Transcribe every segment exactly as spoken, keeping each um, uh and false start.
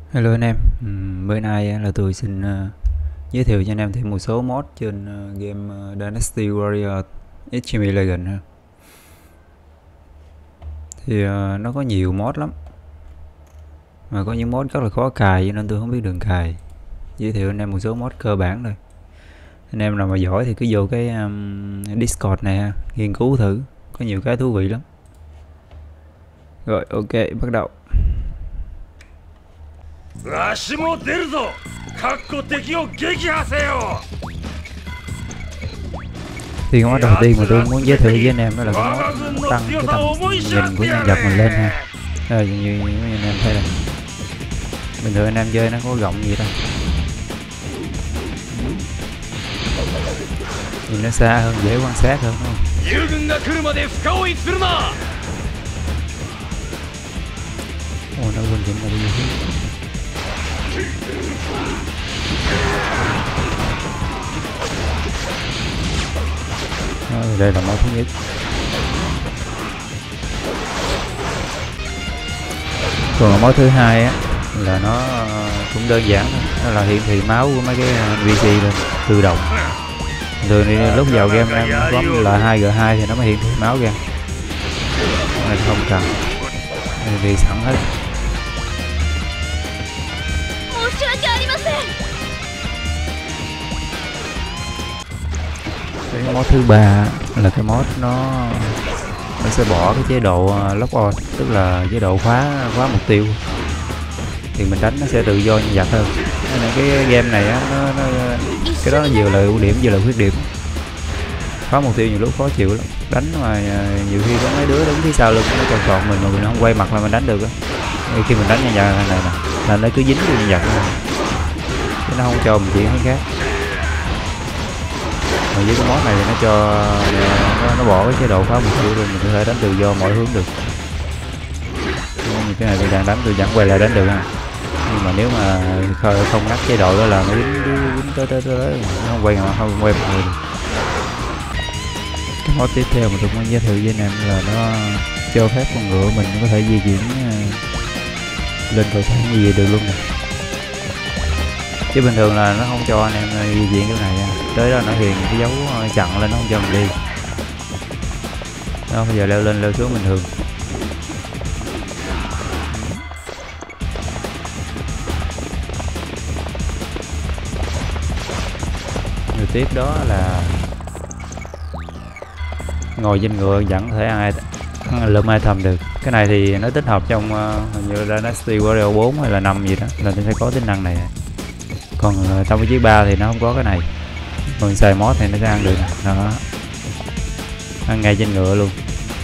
Hello anh em, Ừm, bữa nay là tôi xin ờ, giới thiệu cho anh em thêm một số mod trên ờ, game ờ, Dynasty Warrior Extreme Legends ha. Thì ờ, nó có nhiều mod lắm, mà có những mod rất là khó cài cho nên tôi không biết đường cài. Giới thiệu anh em một số mod cơ bản thôi. Anh em nào mà giỏi thì cứ vô cái um, Discord này ha, nghiên cứu thử, có nhiều cái thú vị lắm. Rồi ok, bắt đầu. わしも出るぞ。かっこ敵を撃破せよ。 Thì cái mod đầu tiên mà tôi muốn giới thiệu với anh em đó là cái mod tăng cái tầm nhìn của nhân vật mình lên ha. Rồi như, như, như anh em thấy đây, bình thường anh em chơi nó có rộng gì đâu, nhìn nó xa hơn, dễ quan sát hơn đúng không? 友軍が来るまで深追いするな。 Ồ, nó quên chỉnh là đi gì. Rồi, đây là món thứ nhất. Còn món thứ hai á là nó cũng đơn giản thôi, đó là hiển thị máu của mấy cái en pê xê lên tự động. Thường thì lúc vào game em bấm là hai giê hai thì nó mới hiển thị máu ra, nên không cần vì sẵn hết. Cái mod thứ ba là cái mod nó nó sẽ bỏ cái chế độ lock on, tức là chế độ khóa khóa mục tiêu, thì mình đánh nó sẽ tự do nhân vật hơn. Nên cái game này á, nó, nó, cái đó nó vừa là ưu điểm vừa là khuyết điểm. Khóa mục tiêu nhiều lúc khó chịu lắm, đánh mà nhiều khi có mấy đứa đứng phía sau lưng nó còn chọn mình mà mình không quay mặt là mình đánh được á. Khi mình đánh nhân vật này nè là nó cứ dính vô nhân vật này, chứ nó không cho mình chuyển cái khác. Mà với cái mod này thì nó cho nó, nó bỏ cái chế độ khóa mục tiêu luôn, mình có thể đánh tự do mọi hướng được. Như cái này tôi đang đánh tôi chẳng quay lại đánh được ha, nhưng mà nếu mà không ngắt chế độ đó là nó dính dính tới tới tới nó không quay mà không quay mọi người được. Cái mod tiếp theo mà tôi muốn giới thiệu với anh em là nó cho phép con ngựa mình có thể di chuyển lên cầu thang gì được luôn nè, chứ bình thường là nó không cho anh em di chuyển cái này ra. Tới đó nó hiền cái dấu chặn lên, nó không cho mình đi. Đó, bây giờ leo lên leo xuống bình thường. Điều tiếp đó là ngồi trên ngựa vẫn có thể ai lượm ai thầm được. Cái này thì nó tích hợp trong uh, hình như Dynasty Warrior bốn hay là năm gì đó là nó sẽ có tính năng này. Còn uh, trong cái chiếc ba thì nó không có cái này. Mình xài mod thì nó sẽ ăn được. Đó, ăn ngay trên ngựa luôn.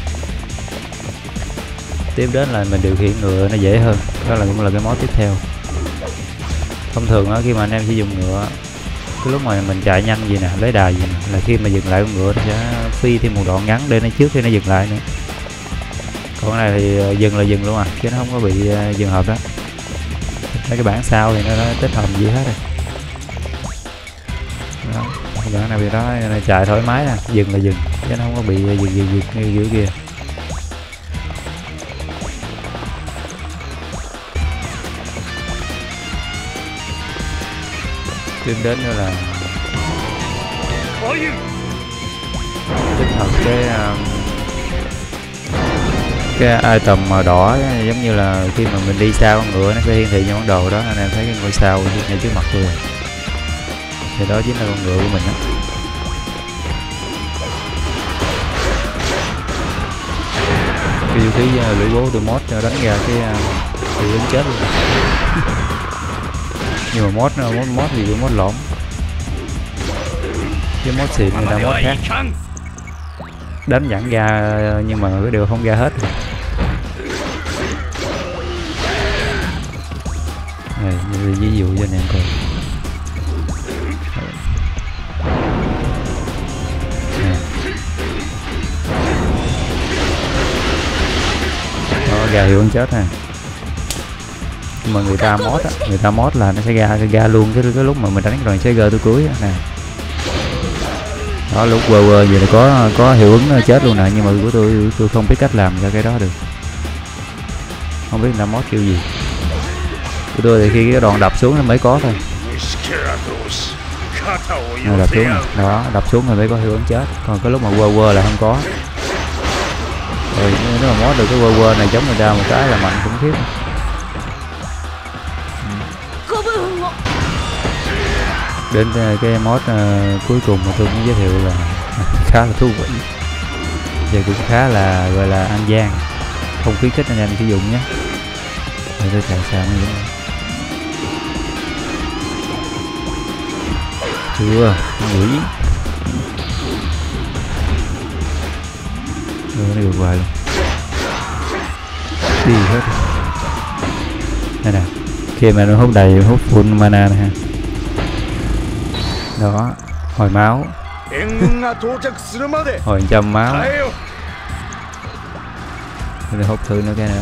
Tiếp đến là mình điều khiển ngựa nó dễ hơn, đó là cũng là cái mod tiếp theo. Thông thường đó, khi mà anh em sử dụng ngựa, cái lúc mà mình chạy nhanh gì nè, lấy đà gì nè, là khi mà dừng lại con ngựa nó sẽ phi thêm một đoạn ngắn để nó trước khi nó dừng lại nữa. Còn cái này thì dừng là dừng luôn à, chứ nó không có bị dừng hợp đó. Mấy cái bản sau thì nó, nó tích hợp gì hết rồi. Đó, cái bản này thì đó này chạy thoải mái nè, dừng là dừng, chứ nó không có bị dừng dừng dừng như dưới kia. Tiếp đến nữa là tích hợp cái um, cái item màu đỏ, giống như là khi mà mình đi xa con ngựa nó sẽ hiển thị những bản đồ đó. Anh em thấy cái ngôi sao ngay trước mặt tôi rồi, thì đó chính là con ngựa của mình đó. Cái vũ khí uh, lưỡi bố tôi mod cho đánh ra cái bị uh, chết luôn. Nhưng mà mod mod mod gì cũng mod lộn, cái mod xịn người ta mod khác, đánh dẫn ra nhưng mà cái điều không ra hết rồi. Này, như ví dụ cho anh em coi. Đó, ra hiệu ứng chết ha. Nhưng mà người ta mod á, người ta mod là nó sẽ ra ra luôn cái cái lúc mà mình đánh rồi sẽ gờ tôi cuối nè. Đó, lúc quơ quơ vậy là có có hiệu ứng chết luôn nè, nhưng mà của tôi tôi không biết cách làm cho cái đó được, không biết là mod kiểu gì. Của tôi thì khi cái đòn đập xuống nó mới có thôi. Này, đập xuống này. Đó, đập xuống rồi mới có hiệu ứng chết. Còn cái lúc mà quơ quơ là không có. Rồi nếu mà mod được cái quơ quơ này chống người ta một cái là mạnh khủng khiếp. Đến cái mod uh, cuối cùng mà tôi muốn giới thiệu là khá là thú vị và cũng khá là gọi là ăn gian, không khuyến khích anh em sử dụng nhé. Để tôi chạy sao mới đúng. Chưa, quỷ rồi nó được hoài luôn, đi hết đây nè. Khi mà nó hút đầy, hút full mana này ha. Đó, hồi máu hồi trăm máu. Để hút thử nữa cái này.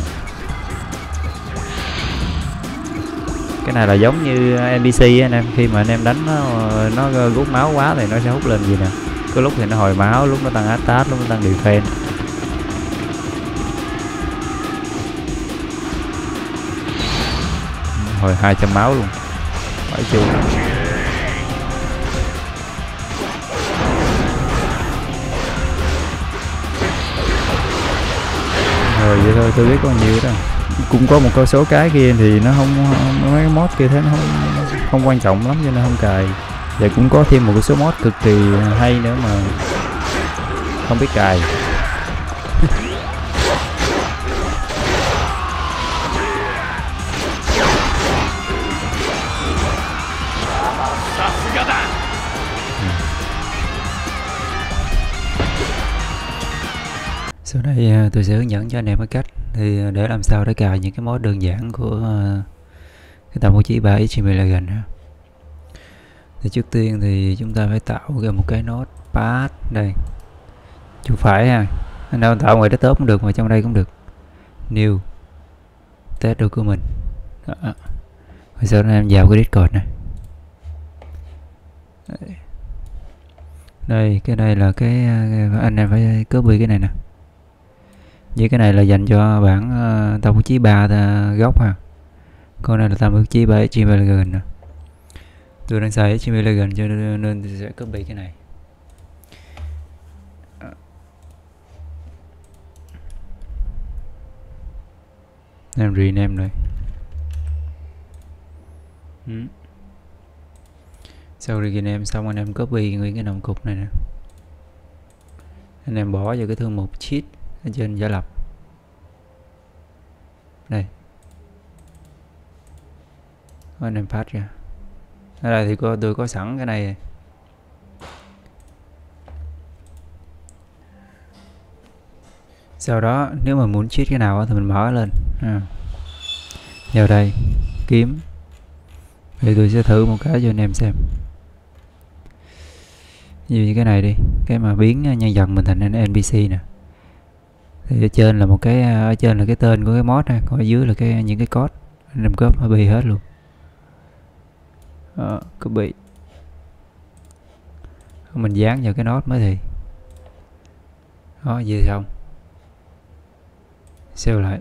Cái này là giống như en pê xê anh em, khi mà anh em đánh nó nó rút máu quá thì nó sẽ hút lên gì nè. Có lúc thì nó hồi máu, lúc nó tăng attack, lúc nó tăng defense. Hồi hai trăm máu luôn, phải chưa? Rồi vậy thôi, tôi biết có nhiều đó. Cũng có một câu số cái kia thì nó không, không mấy mod kia thế nó không không quan trọng lắm cho nên không cài. Và cũng có thêm một cái số mod cực kỳ hay nữa mà không biết cài. Sau đây tôi sẽ hướng dẫn cho anh em cái cách thì để làm sao để cài những cái mod đơn giản của cái tầm bố trí ba ích Dragon ha. Thì trước tiên thì chúng ta phải tạo ra một cái node path đây, chuột phải ha. Anh đâu tạo ngoài desktop cũng được mà trong đây cũng được. New test được của mình. Đó. Rồi sau đó em vào cái Discord này. Đây, cái này là cái anh em phải copy cái này nè. Với cái này là dành cho bản uh, tao bố trí ba góc ha. Con này là tao bố trí ba ích Dragon nè. Tôi đang xài ích Dragon cho nên, nên tôi sẽ copy cái này. Em rename rồi. Ừ. Sau rename xong anh em copy nguyên cái nòng cục này nè. Anh em bỏ vào cái thư mục cheat ở trên giả lập. Đây. Anh em phát ra. Ở đây thì có, tôi có sẵn cái này. Sau đó nếu mà muốn cheat cái nào thì mình mở lên. À. Vào đây kiếm. Thì tôi sẽ thử một cái cho anh em xem. Như cái này đi, cái mà biến nhân vật mình thành en pê xê nè. Thì ở trên là một cái, ở trên là cái tên của cái mod này, còn ở dưới là cái những cái code anh em copy hết luôn. Đó, copy. Mình dán vào cái node mới thì. Đó, về xong. Save lại.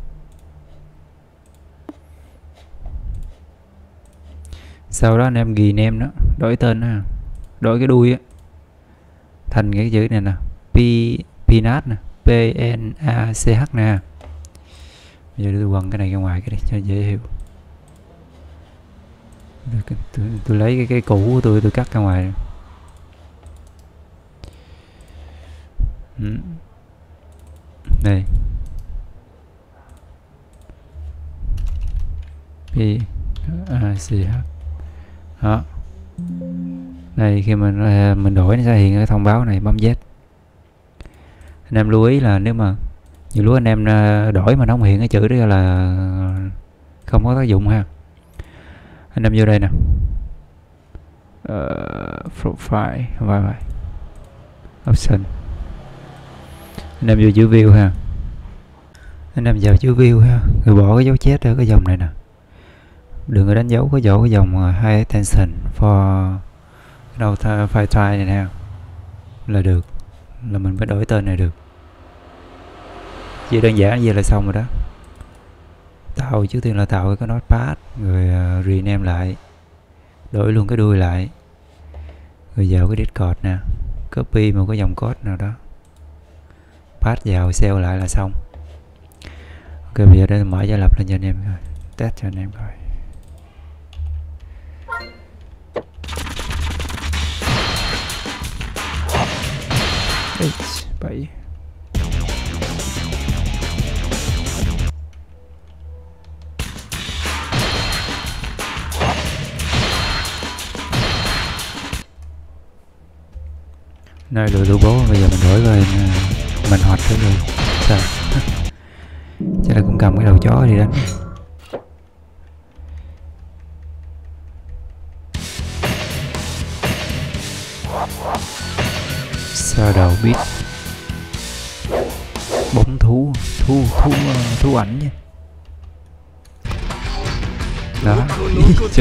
Sau đó anh em ghi name nó, đổi tên nó, đổi cái đuôi á thành cái chữ này nè, P Peanut nè, P N A C H nè. Bây giờ tôi quăng cái này ra ngoài cái đi cho dễ hiểu. Tôi, tôi, tôi lấy cái cái cũ của tôi tôi cắt ra ngoài. Ừ. Đây. P A C H. Đó. Đây khi mình mình đổi nó sẽ hiện cái thông báo này, bấm Z. Anh em lưu ý là nếu mà nhiều lúc anh em đổi mà nó không hiện cái chữ đó là không có tác dụng ha. Anh em vô đây nè. Uh, profile vài vài option. Anh em vô chữ view ha. Anh em vào chữ view ha, rồi bỏ cái dấu chết ở cái dòng này nè. Đừng có đánh dấu cái dấu cái dòng high attention for đâu file try này nè là được, là mình phải đổi tên này được. Chỉ đơn giản vậy là xong rồi đó. Tạo trước tiên là tạo cái notepad rồi uh, rename lại, đổi luôn cái đuôi lại, rồi vào cái Discord nè, copy một cái dòng code nào đó, paste vào, save lại là xong. Ok, bây giờ đây mở giả lập lên cho anh em coi, test cho anh em coi. bảy nơi lừa lưu bố. Bây giờ mình đổi coi mình hoạt thử rồi sao. Chắc là cũng cầm cái đầu chó đi đánh. Sao đầu biết bóng thú thu thu thu ảnh nha. Đó trời,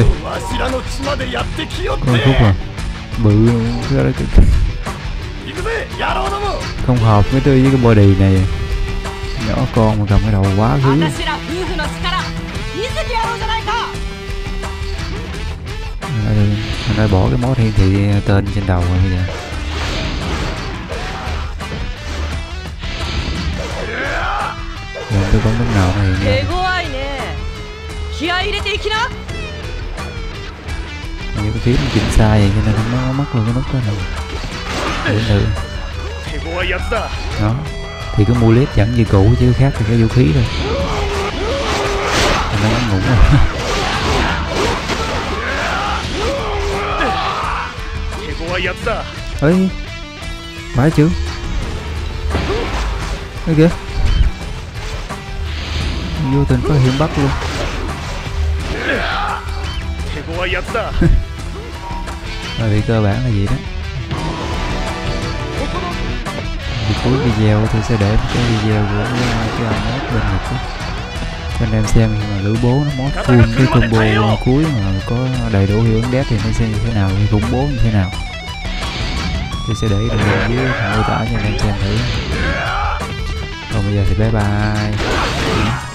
con khúc à bự không hợp với tôi với cái body này, nhỏ con mà cầm cái đầu quá thứ. Mình đã bỏ cái món thiên thị tên trên đầu rồi bây giờ. Rồi tôi bấm lúc nào này nha. Những cái phím chỉnh sai vậy cho nên nó mất luôn cái nút đó này. Để nữa. Đó. Thì cái mullet vẫn như cũ chứ khác thì cái vũ khí thôi. Nó ngắn ngủn rồi. Ê, phải chứ. Ê kìa. Vô tình phát hiện bắt luôn. Rồi thì cơ bản là gì đó. Thì cuối video tôi sẽ để một cái video của cái ông mod bên Nhật đó cho anh em xem khi mà lưỡi bố nó mod full cái combo cuối mà có đầy đủ hiệu ứng đét thì nó sẽ như thế nào, cái khủng bố như thế nào. Tôi sẽ để đường link dưới phần mô tả cho anh em xem thử. Còn bây giờ thì bye bye.